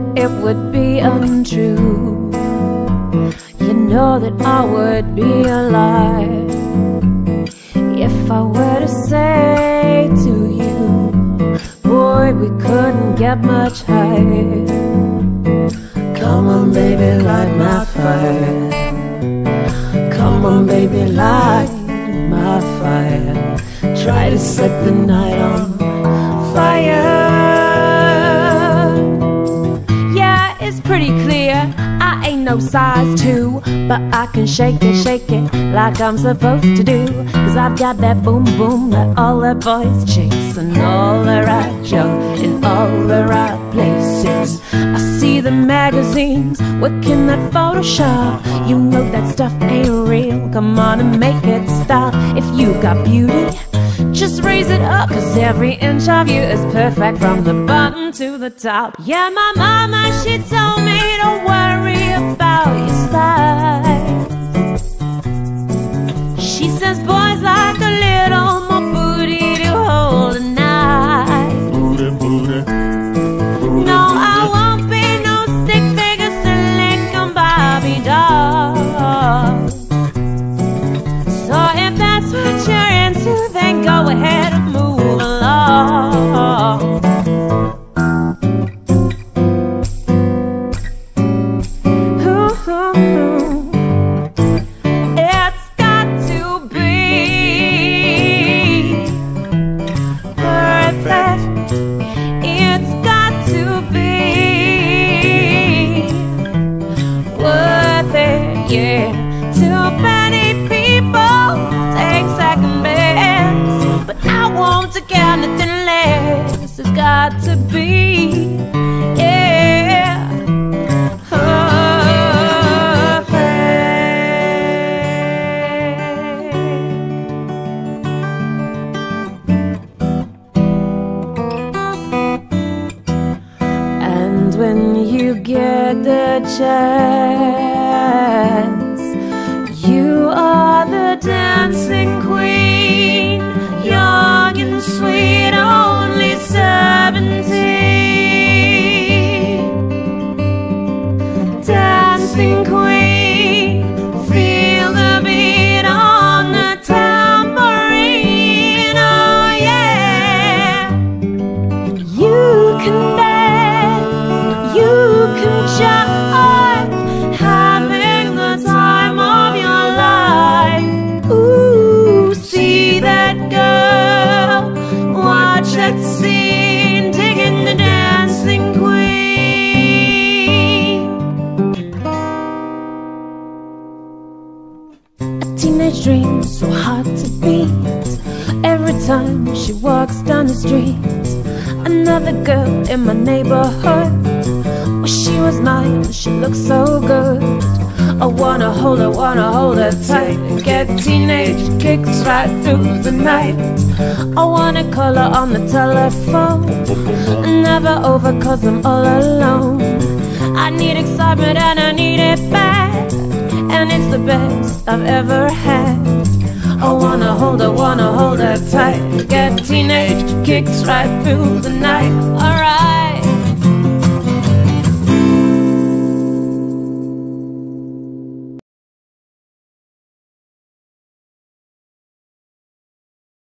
it would be untrue. You know that I would be a lie if I were to say to you, boy, we couldn't get much higher. Come on, baby, light my fire. Come on, baby, light my fire. Try to set the night on fire. Yeah, it's pretty clear I ain't no size 2, but I can shake it like I'm supposed to do. Cause I've got that boom boom that all the boys chase, and all the right junk in all the right places. I see the magazines working that Photoshop. You know that stuff ain't real, come on and make it stop. If you've got beauty, just raise it up, cause every inch of you is perfect from the bottom to the top. Yeah, my mama, she told me don't worry about your size. She says boys like a little more booty to hold a knife. Booty, booty, booty. No, I won't be no stick figure silicone Barbie doll. So if that's what you're into, then go ahead and move along. It's got to be perfect. It's got to be worth it, yeah. Too many people take second best, but I won't take anything less. It's got to be, yeah, perfect. And when you get the chance, you are the dancing queen, young and sweet, only 17. Dancing queen, feel the beat on the tambourine, oh yeah. You can dance, you can jump, having the time of your life. Ooh, see that girl, watch that scene, digging the dancing queen. A teenage dream so hard to beat. Every time she walks down the street, another girl in my neighborhood. Well, she was mine, she looked so good. I wanna hold her tight, and get teenage kicks right through the night. I wanna call her on the telephone, never over cause I'm all alone. I need excitement and I need it bad, and it's the best I've ever had. I wanna hold her tight, get teenage kicks right through the night. Alright.